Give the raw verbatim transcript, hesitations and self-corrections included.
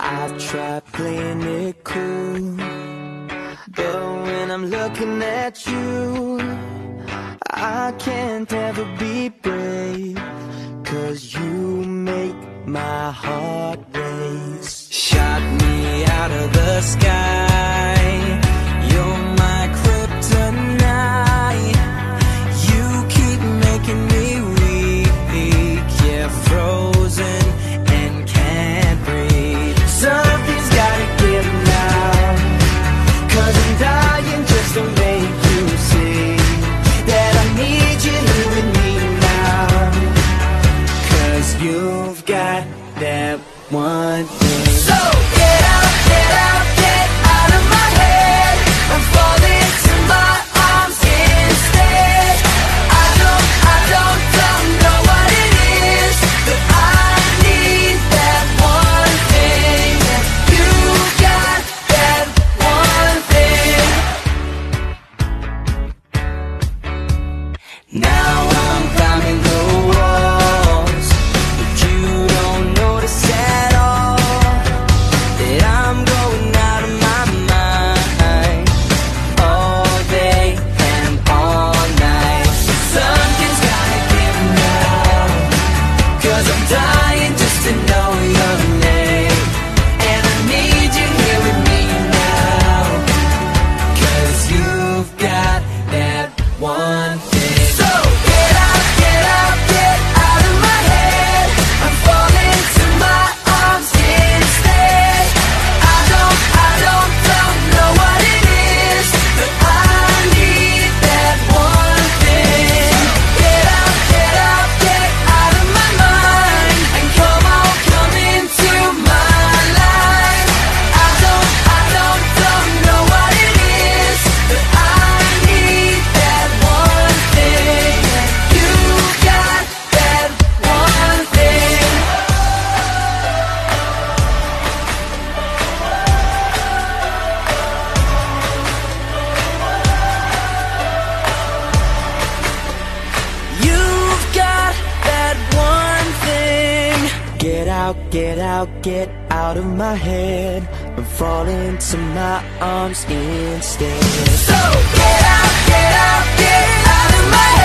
I've tried playing it cool, but when I'm looking at you, I can't ever be brave, 'cause you make my heart race. Shot me out of the sky, you're my kryptonite. You keep making me weak, yeah, frozen and can't breathe. Something's gotta give now, 'cause I'm dying just to make you see that I need you here with me now. 'Cause you've got that one thing. So get out, get out, get out of my head. I'm falling to my arms instead. I don't, I don't, don't know what it is, but I need that one thing. You got that one thing. Now I'm climbing the walls, but you don't notice at all that I'm going out of my mind all day and all night. Something's gotta give now, 'cause I'm dying just to know your name. And I need you here with me now, 'cause you've got that one thing. So get out, get out, get out of my head. I'm falling to my arms instead. I don't, I don't, don't know what it is, but I need that one thing. Get out, get out, get out of my mind, and come on, come into my life. I don't, I don't, don't know what it is, but I need that one thing. You got that one thing. You've got that one thing. Get out, get out, get out of my head. I'm falling to my arms instead. So get out, get out, get out of my